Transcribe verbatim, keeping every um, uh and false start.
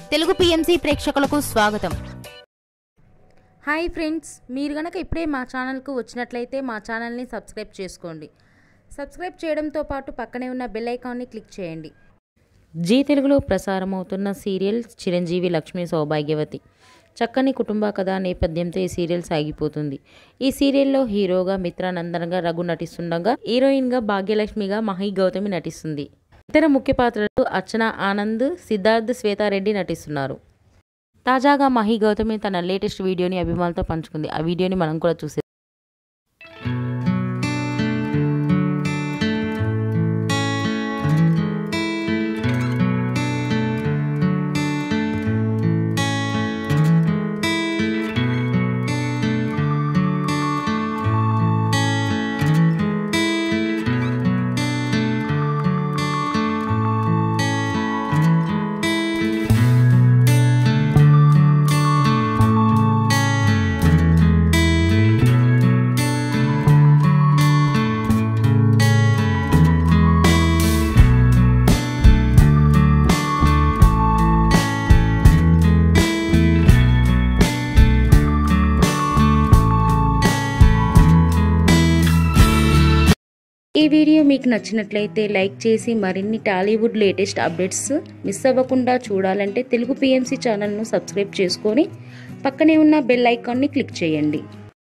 Telugu PMC ప్రేక్షకులకు స్వాగతం. Hi friends, మీరు గనక ఇప్పుడే మా ఛానల్కు వచ్చినట్లయితే మా ఛానల్ని సబ్స్క్రైబ్ చేసుకోండి. సబ్స్క్రైబ్ చేయడంతో పాటు పక్కనే ఉన్న బెల్ ఐకాన్ని క్లిక్ చేయండి. జీ తెలుగులో ప్రసారమవుతున్న సీరియల్ చిరంజీవి లక్ష్మీ సౌభాగ్యవతి. చక్కని కుటుంబ కథ నేపథ్యంతో ఈ సీరియల్ సాగిపోతుంది. ఈ సీరియల్లో హీరోగా మిత్రానందనగా రఘు నటిస్తుండగా, హీరోయిన్గా భాగ్యలక్ష్మిగా మహి గౌతమి నటిస్తుంది. ఇతర ముఖ్య పాత్రలు అర్చన ఆనంద్, సిద్ధార్థ్, శ్వేతారెడ్డి నటిస్తున్నారు. తాజాగా మహి గౌతమి తన లేటెస్ట్ వీడియోని అభిమానులతో పంచుకుంది. ఆ వీడియోని మనం కూడా చూసేద్దాం. ఈ వీడియో మీకు నచ్చినట్లయితే లైక్ చేసి మరిన్ని టాలీవుడ్ లేటెస్ట్ అప్డేట్స్ మిస్ అవ్వకుండా చూడాలంటే తెలుగు పిఎంసి ఛానల్ను సబ్స్క్రైబ్ చేసుకొని పక్కనే ఉన్న బెల్ ఐకాన్ని క్లిక్ చేయండి.